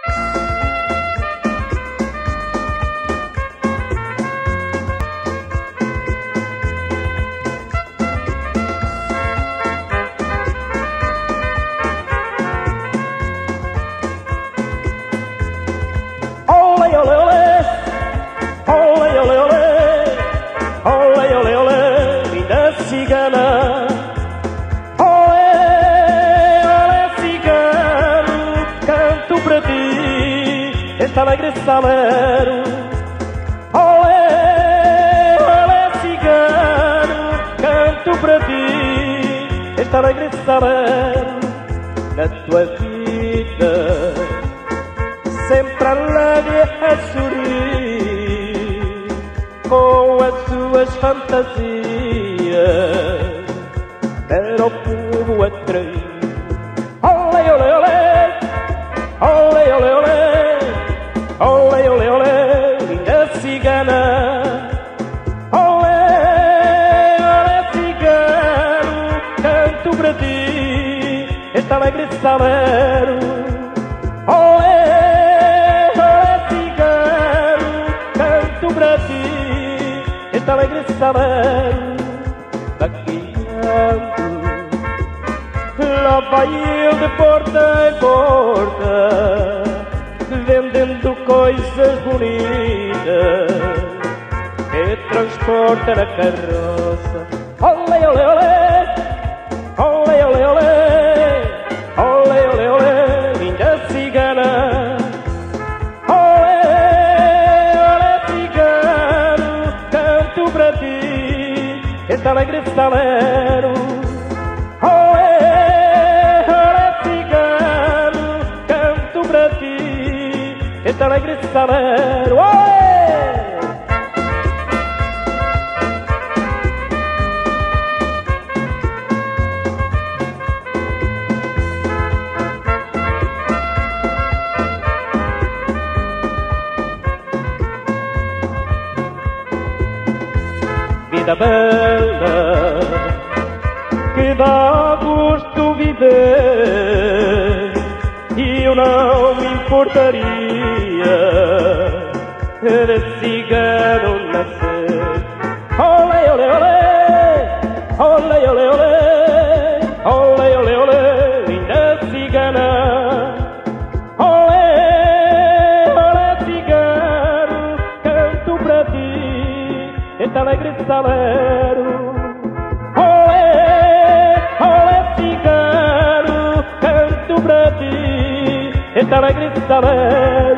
Cigana, olé, olé, cigano, canto para ti, este alegre salero. Olé, olé, cigano, canto para ti, este alegre salero. Na tua vida, sempre alegre a sorrir, com as suas fantasias para o povo atrair. Olé, olé, olé, olé, olé, olé, olé, olé, olé, linda cigana. Olé, olé, cigano, canto para ti, este alegre salero. Olé, olé, cigano, canto para ti, este alegre salero. Lá vai ele de porta em porta, vendendo coisas bonitas que transporta na carroça. Olé, olé, olé, olé, olé, olé, olé, olé, olé, linda cigana. Olé, olé, cigano, canto para ti, este alegre salero. Olé, olé, cigano, canto para ti, este alegre salero. Olé! Vida bela, que dá gosto viver, e eu não me importaria de cigano nascer. Olé, olé, olé, olé, olé, olé, olé, olé, olé, linda cigana. Olé, olé, cigano, canto para ti, este alegre salero. Este alegre salero.